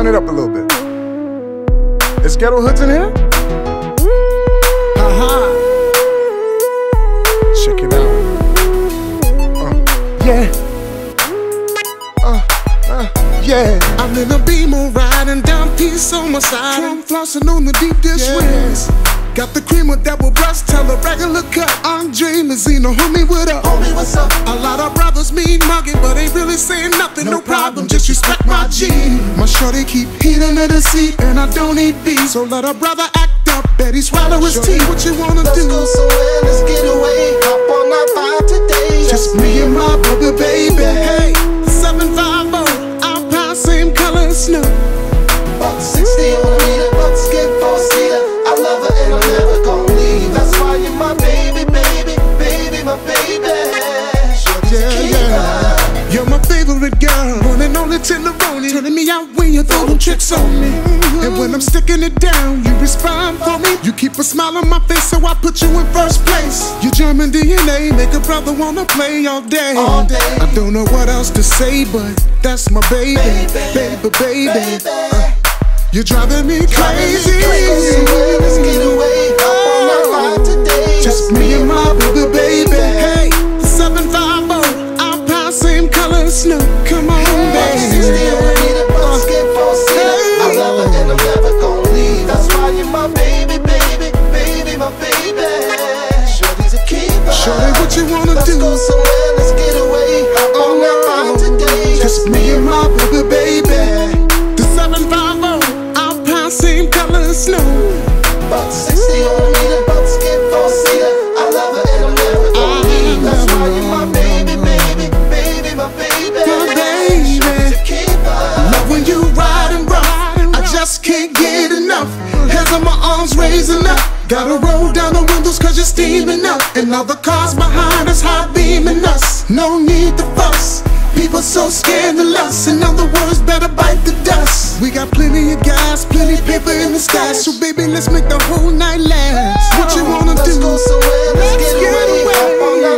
turn it up a little bit. Is Ghetto Hoods in here? Check it out. Yeah. Yeah. I'm in a Beamer riding down Peace on my side. Chrome flossing on the deep dish rims. Got the creamer that will rust, tell a regular cut. Andre Mazzino, homie, what up? Homie, what's up? A lot of brothers mean mugging, but ain't really saying nothing. No problem, just respect my G. My shorty keep heat under the seat, and I don't eat beef. So let a brother act up, bet he swallow his teeth. What you wanna Let's do? go somewhere, let's get away. Hop on that vibe today. Just me and my brother, baby. Hey, 750, Alpine, same color as snow. Buck 60 on a meter, buck skip four-seater. I love her and I'm never gonna leave. That's why you're my baby, baby, baby, my baby. Shorty's a keeper. You're my favorite girl, one and only tenderoni. Turning me out when you throw them tricks on me. And when I'm sticking it down, you respond for me. You keep a smile on my face, so I put you in first place. Your German DNA make a brother wanna play all day. All day. I don't know what else to say, but that's my baby, baby. You're driving me crazy. Let's get away. Hop on that vibe today. Just me and my baby. Hey, 750, Alpine, same color as snow. Come on, Buck 60 baby. on a meter, buck skip four-seater. I love her and I'm never gonna leave. That's why you're my baby, baby, baby, my baby. Shorty's a keeper. Shorty, what you wanna Let's do? go somewhere, let's get away. Hop on that vibe today. Just me and my baby. The 750, Alpine, same color as snow. Buck 60 on a meter, buck skip four-seater. I love her and I'm never gonna leave. That's why you're my baby, baby, baby, my baby. My baby. Shorty's a keeper. Love when you ride and rough. I just can't get enough. Hands on my arms raising up. Gotta roll down the windows cause you're steaming up. And all the cars behind us high beaming us. No need to fuss. People so scandalous. In other words, better bite the dust. We got plenty of gas, plenty paper in the stash. So baby, let's make the whole night last. What you wanna Let's do? go somewhere, let's get away. Hop on that